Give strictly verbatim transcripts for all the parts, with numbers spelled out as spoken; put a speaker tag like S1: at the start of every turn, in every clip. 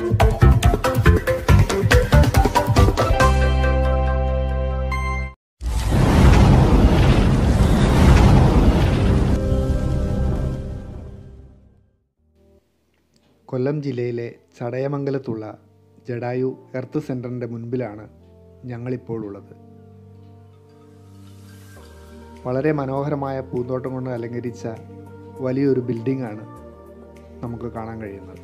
S1: കൊല്ലം ജില്ലയിലെ ചടയമംഗലത്തുള്ള ജഡായു എർത്ത് സെൻറ്ററിൻ്റെ മുൻപിലാണ് ഞങ്ങളിപ്പോൾ ഉള്ളത്. വളരെ മനോഹരമായ പൂന്തോട്ടം കൊണ്ട് അലങ്കരിച്ച വലിയൊരു ബിൽഡിംഗാണ് നമുക്ക് കാണാൻ കഴിയുന്നത്.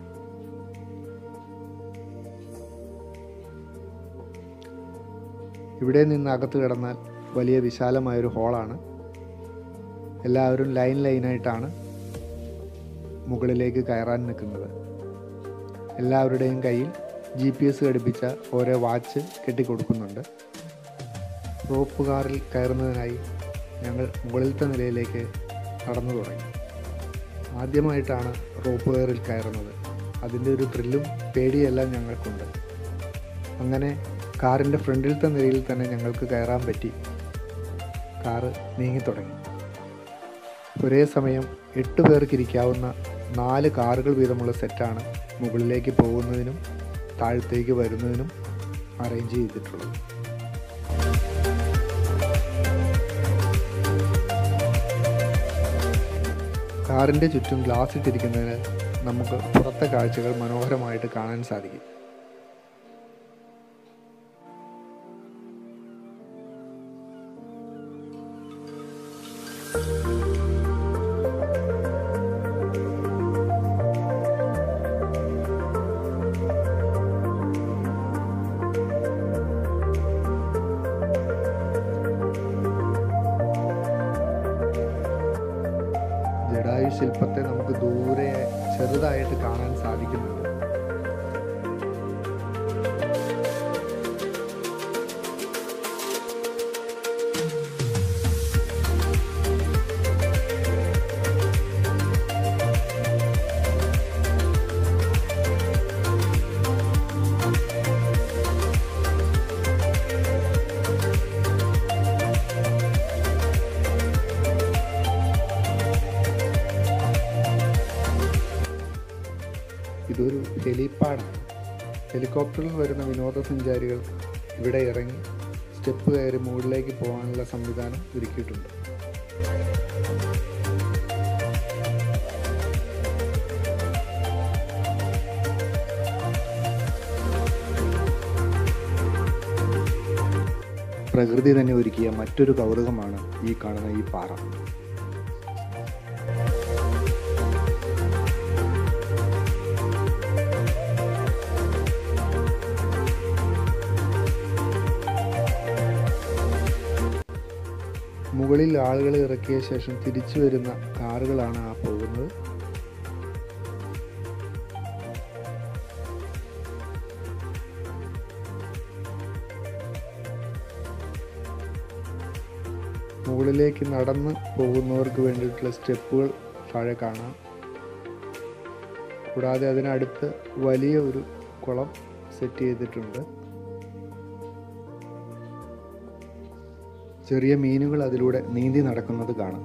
S1: ഇവിടെ നിന്ന് അകത്ത് കിടന്നാൽ വലിയ വിശാലമായൊരു ഹാളാണ്. എല്ലാവരും ലൈൻ ലൈനായിട്ടാണ് മുകളിലേക്ക് കയറാൻ നിൽക്കുന്നത്. എല്ലാവരുടെയും കയ്യിൽ ജി പി എസ് ഘടിപ്പിച്ച ഓരോ വാച്ച് കെട്ടിക്കൊടുക്കുന്നുണ്ട്. റോപ്പ് കാറിൽ കയറുന്നതിനായി ഞങ്ങൾ മുകളിലത്തെ നിലയിലേക്ക് കടന്നു തുടങ്ങി. ആദ്യമായിട്ടാണ് റോപ്പ് കാറിൽ കയറുന്നത്. അതിൻ്റെ ഒരു ത്രില്ലും പേടിയെല്ലാം ഞങ്ങൾക്കുണ്ട്. അങ്ങനെ കാറിൻ്റെ ഫ്രണ്ടിലത്തെ നിലയിൽ തന്നെ ഞങ്ങൾക്ക് കയറാൻ പറ്റി. കാറ് നീങ്ങിത്തുടങ്ങി. ഒരേ സമയം എട്ട് പേർക്കിരിക്കാവുന്ന നാല് കാറുകൾ വീതമുള്ള സെറ്റാണ് മുകളിലേക്ക് പോകുന്നതിനും താഴത്തേക്ക് വരുന്നതിനും അറേഞ്ച് ചെയ്തിട്ടുള്ളത്. കാറിൻ്റെ ചുറ്റും ഗ്ലാസ് ഇട്ടിരിക്കുന്നതിന് നമുക്ക് പുറത്തെ കാഴ്ചകൾ മനോഹരമായിട്ട് കാണാൻ സാധിക്കും. ജഡായു ശില്പത്തെ നമുക്ക് ദൂരെ ചെറുതായിട്ട് കാണാൻ സാധിക്കുന്നുണ്ട്. ഇതൊരു ഹെലിപ്പാഡാണ്. ഹെലികോപ്റ്ററിൽ വരുന്ന വിനോദസഞ്ചാരികൾ ഇവിടെ ഇറങ്ങി സ്റ്റെപ്പ് കയറി മുകളിലേക്ക് പോകാനുള്ള സംവിധാനം ഒരുക്കിയിട്ടുണ്ട്. പ്രകൃതി തന്നെ ഒരുക്കിയ മറ്റൊരു കൗതുകമാണ് ഈ കാണുന്ന ഈ പാറ. മുകളിൽ ആളുകളെ ഇറക്കിയ ശേഷം തിരിച്ചു വരുന്ന കാറുകളാണ് ആ പോകുന്നത്. മുകളിലേക്ക് നടന്ന് പോകുന്നവർക്ക് വേണ്ടിയിട്ടുള്ള സ്റ്റെപ്പുകൾ താഴെ കാണാം. കൂടാതെ അതിനടുത്ത് വലിയ ഒരു കുളം സെറ്റ് ചെയ്തിട്ടുണ്ട്. ചെറിയ മീനുകൾ അതിലൂടെ നീന്തി നടക്കുന്നത് കാണാം.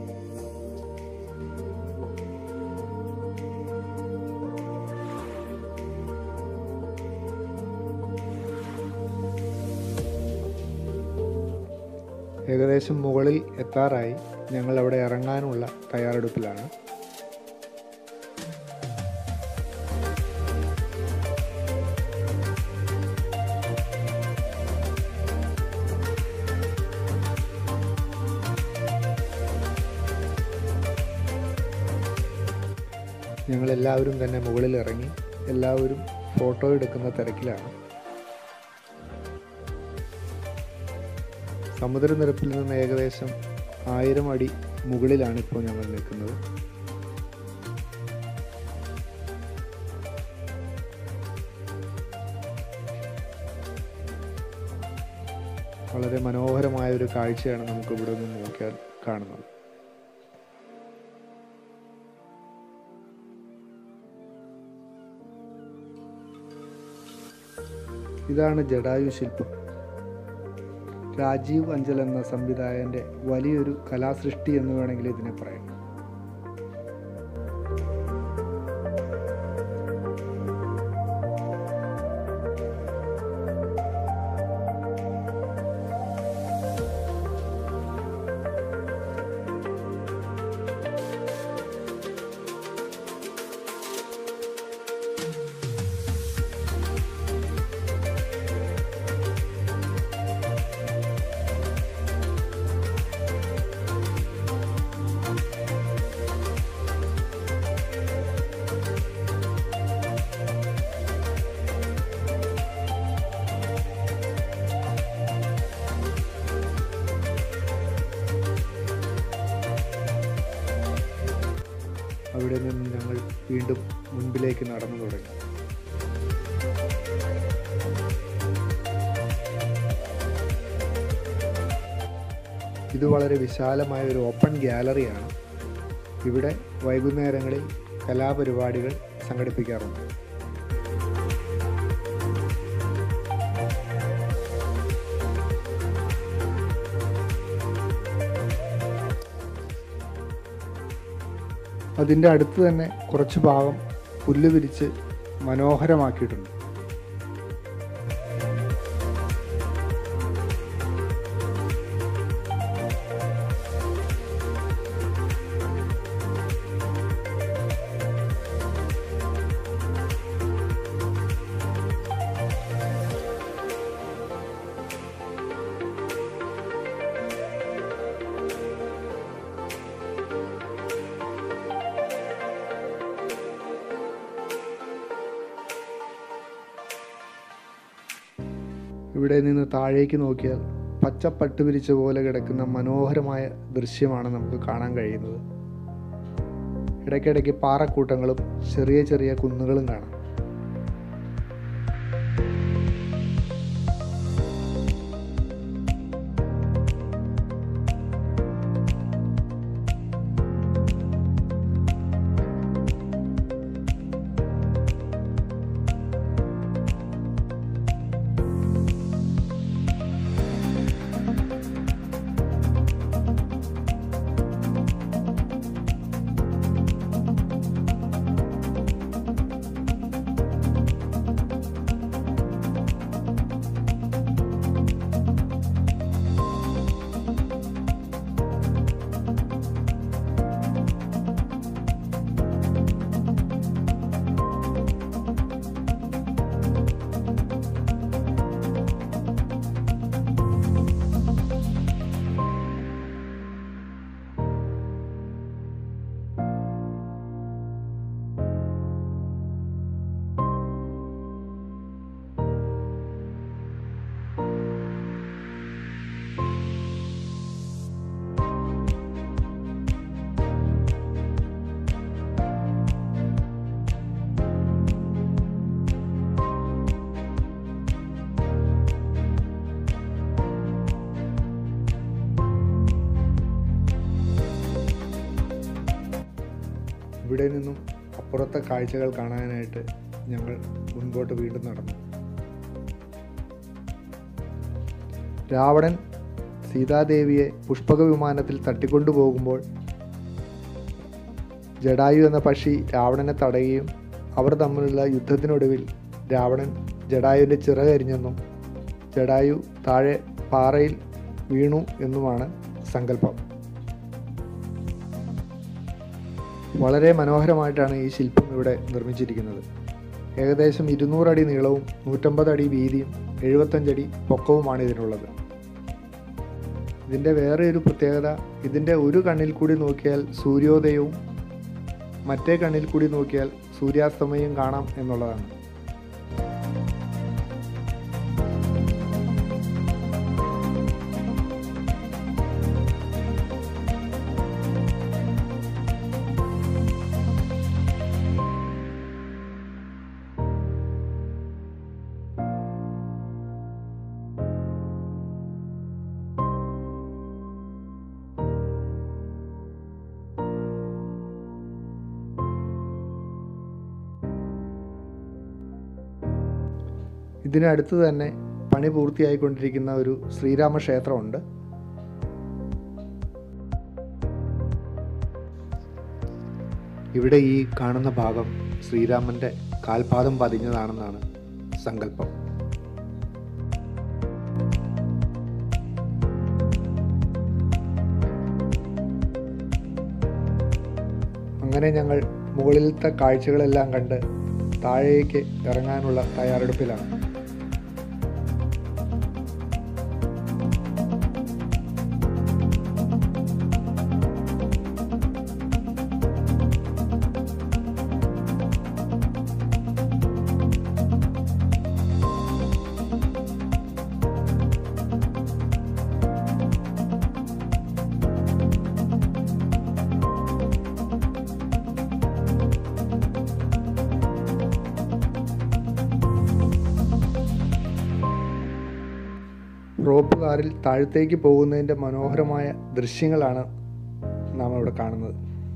S1: ഏകദേശം മുകളിൽ എത്താറായി. ഞങ്ങൾ അവിടെ ഇറങ്ങാനുള്ള തയ്യാറെടുപ്പിലാണ്. ഞങ്ങളെല്ലാവരും തന്നെ മുകളിൽ ഇറങ്ങി എല്ലാവരും ഫോട്ടോ എടുക്കുന്ന തിരക്കിലാണ്. സമുദ്രനിരപ്പിൽ നിന്ന് ഏകദേശം ആയിരം അടി മുകളിലാണ് ഇപ്പോൾ ഞങ്ങൾ നിൽക്കുന്നത്. വളരെ മനോഹരമായ ഒരു കാഴ്ചയാണ് നമുക്ക് ഇവിടെ നിന്ന് നോക്കിയാൽ കാണുന്നത്. ഇതാണ് ജഡായു ശില്പം. രാജീവ് അഞ്ചൽ എന്ന സംവിധായകൻ്റെ വലിയൊരു കലാസൃഷ്ടി എന്ന് വേണമെങ്കിൽ ഇതിനെ പറയാം. വീണ്ടും മുൻപിലേക്ക് നടന്നു തുടങ്ങി. ഇത് വളരെ വിശാലമായ ഒരു ഓപ്പൺ ഗ്യാലറിയാണ്. ഇവിടെ വൈകുന്നേരങ്ങളിൽ കലാപരിപാടികൾ സംഘടിപ്പിക്കാറുണ്ട്. അതിൻ്റെ അടുത്ത് തന്നെ കുറച്ച് ഭാഗം പുല്ല് വിരിച്ച് മനോഹരമാക്കിയിട്ടുണ്ട്. ഇവിടെ നിന്ന് താഴേക്ക് നോക്കിയാൽ പച്ചപ്പട്ട് വിരിച്ച പോലെ കിടക്കുന്ന മനോഹരമായ ദൃശ്യമാണ് നമുക്ക് കാണാൻ കഴിയുന്നത്. ഇടയ്ക്കിടയ്ക്ക് പാറക്കൂട്ടങ്ങളും ചെറിയ ചെറിയ കുന്നുകളും കാണാം. ഇവിടെ നിന്നും അപ്പുറത്തെ കാഴ്ചകൾ കാണാനായിട്ട് ഞങ്ങൾ മുൻപോട്ട് വീണ്ടും നടന്നു. രാവണൻ സീതാദേവിയെ പുഷ്പക വിമാനത്തിൽ തട്ടിക്കൊണ്ടുപോകുമ്പോൾ ജടായു എന്ന പക്ഷി രാവണനെ തടയുകയും അവർ തമ്മിലുള്ള യുദ്ധത്തിനൊടുവിൽ രാവണൻ ജടായുവിൻ്റെ ചിറകരിഞ്ഞെന്നും ജടായു താഴെ പാറയിൽ വീണു എന്നുമാണ് സങ്കല്പം. വളരെ മനോഹരമായിട്ടാണ് ഈ ശില്പം ഇവിടെ നിർമ്മിച്ചിരിക്കുന്നത്. ഏകദേശം ഇരുന്നൂറടി നീളവും നൂറ്റമ്പത് അടി വീതിയും എഴുപത്തഞ്ചടി പൊക്കവുമാണ് ഇതിനുള്ളത്. ഇതിൻ്റെ വേറെ ഒരു പ്രത്യേകത, ഇതിൻ്റെ ഒരു കണ്ണിൽ കൂടി നോക്കിയാൽ സൂര്യോദയവും മറ്റേ കണ്ണിൽ കൂടി നോക്കിയാൽ സൂര്യാസ്തമയവും കാണാം എന്നുള്ളതാണ്. ഇതിനടുത്ത് തന്നെ പണി പൂർത്തിയായിക്കൊണ്ടിരിക്കുന്ന ഒരു ശ്രീരാമ ക്ഷേത്രമുണ്ട്. ഇവിടെ ഈ കാണുന്ന ഭാഗം ശ്രീരാമൻ്റെ കാൽപാദം പതിഞ്ഞതാണെന്നാണ് സങ്കല്പം. അങ്ങനെ ഞങ്ങൾ മുകളിലത്തെ കാഴ്ചകളെല്ലാം കണ്ട് താഴേക്ക് ഇറങ്ങാനുള്ള തയ്യാറെടുപ്പിലാണ്. റോപ്പ് കാറിൽ താഴത്തേക്ക് പോകുന്നതിൻ്റെ മനോഹരമായ ദൃശ്യങ്ങളാണ് നാം ഇവിടെ കാണുന്നത്.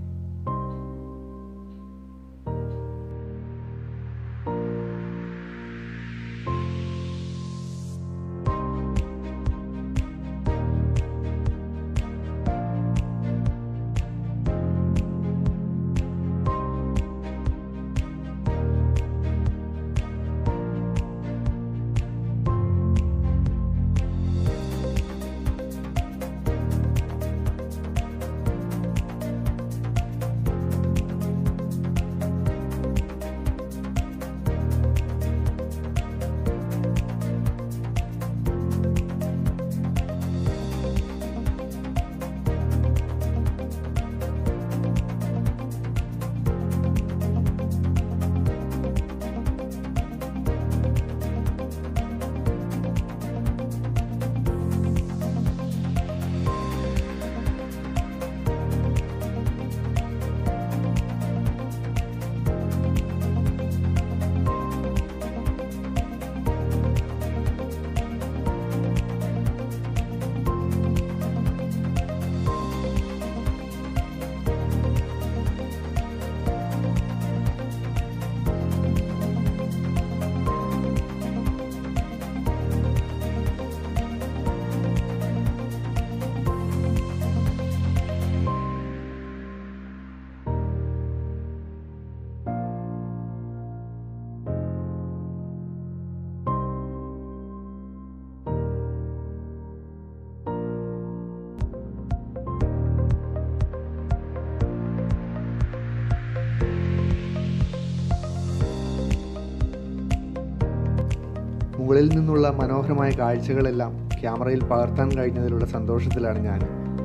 S1: മുകളിൽ നിന്നുള്ള മനോഹരമായ കാഴ്ചകളെല്ലാം ക്യാമറയിൽ പകർത്താൻ കഴിഞ്ഞതിലുള്ള സന്തോഷത്തിലാണ് ഞാൻ.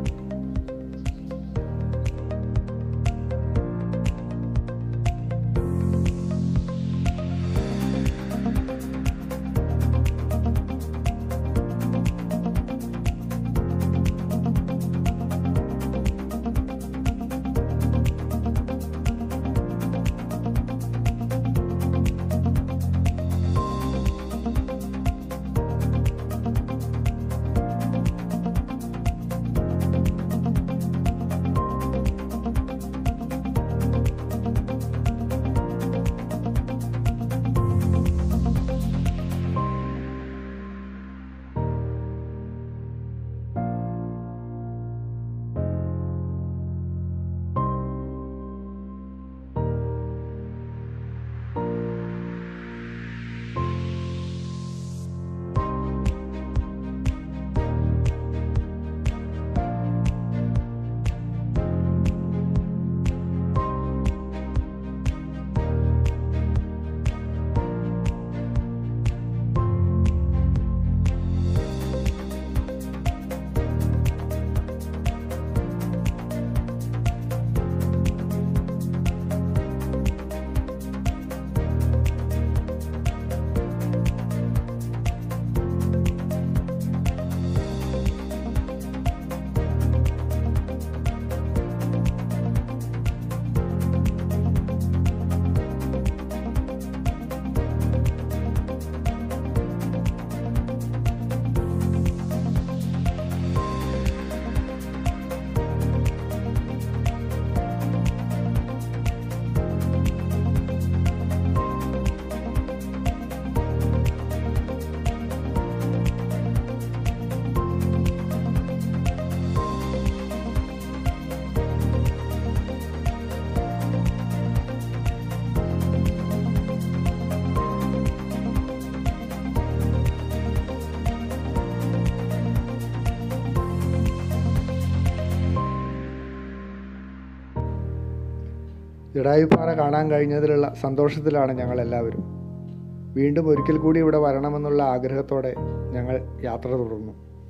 S1: ജടായുപ്പാറ കാണാൻ കഴിഞ്ഞതിലുള്ള സന്തോഷത്തിലാണ് ഞങ്ങളെല്ലാവരും. വീണ്ടും ഒരിക്കൽ കൂടി ഇവിടെ വരണമെന്നുള്ള ആഗ്രഹത്തോടെ ഞങ്ങൾ യാത്ര തുടർന്നു.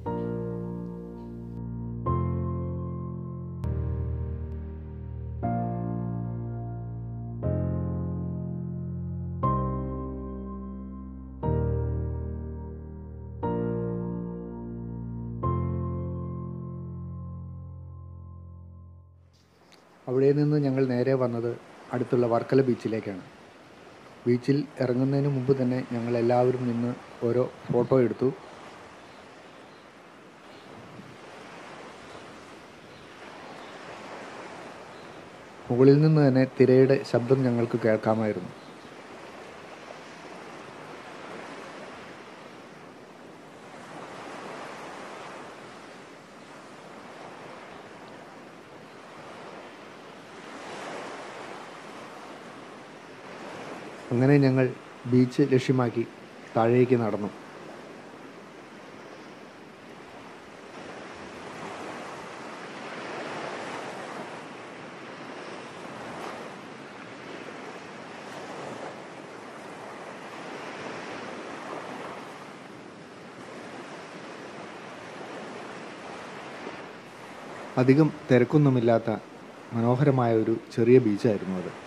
S1: അവിടെ നിന്ന് ഞങ്ങൾ നേരെ വന്നത് അടുത്തുള്ള വർക്കല ബീച്ചിലേക്കാണ്. ബീച്ചിൽ ഇറങ്ങുന്നതിന് മുമ്പ് തന്നെ ഞങ്ങൾ എല്ലാവരും നിന്ന് ഓരോ ഫോട്ടോ എടുത്തു. മുകളിൽ നിന്ന് തന്നെ തിരയുടെ ശബ്ദം ഞങ്ങൾക്ക് കേൾക്കാമായിരുന്നു. അങ്ങനെ ഞങ്ങൾ ബീച്ച് ലക്ഷ്യമാക്കി താഴേക്ക് നടന്നു. അധികം തിരക്കൊന്നുമില്ലാത്ത മനോഹരമായ ഒരു ചെറിയ ബീച്ചായിരുന്നു അത്.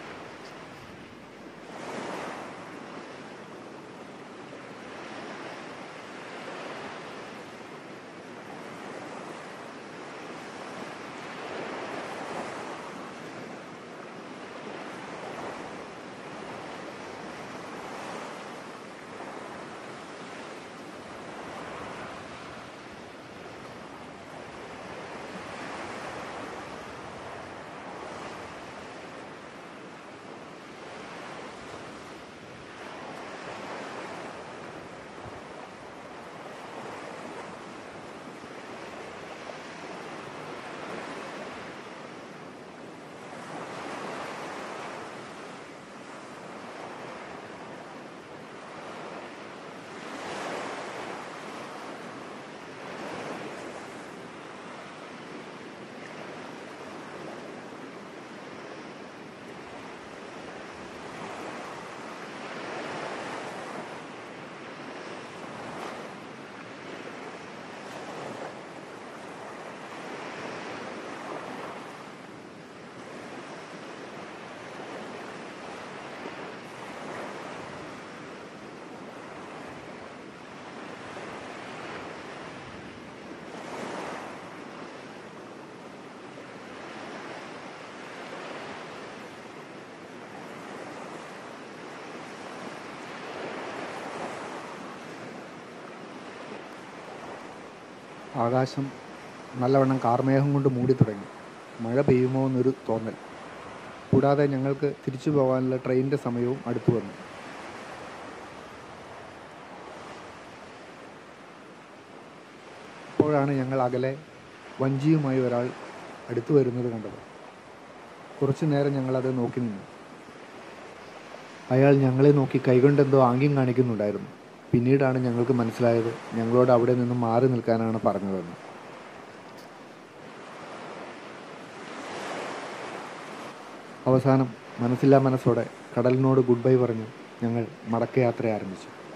S1: ആകാശം നല്ലവണ്ണം കാർമേഘം കൊണ്ട് മൂടി തുടങ്ങി. മഴ പെയ്യുമോ എന്നൊരു തോന്നൽ. കൂടാതെ ഞങ്ങൾക്ക് തിരിച്ചു പോകാനുള്ള ട്രെയിനിൻ്റെ സമയവും അടുത്തു വന്നു. അപ്പോഴാണ് ഞങ്ങൾ അകലെ വഞ്ചിയുമായി ഒരാൾ അടുത്തു വരുന്നത് കണ്ടത്. കുറച്ചു നേരം ഞങ്ങളത് നോക്കി നിന്നു. അയാൾ ഞങ്ങളെ നോക്കി കൈകൊണ്ടെന്തോ ആംഗ്യം കാണിക്കുന്നുണ്ടായിരുന്നു. പിന്നീടാണ് ഞങ്ങൾക്ക് മനസ്സിലായത് ഞങ്ങളോട് അവിടെ നിന്ന് മാറി നിൽക്കാനാണ് പറഞ്ഞതെന്ന്. അവസാനം മനസ്സില്ലാ മനസ്സോടെ കടലിനോട് ഗുഡ് ബൈ പറഞ്ഞു ഞങ്ങൾ മടക്കയാത്ര ആരംഭിച്ചു.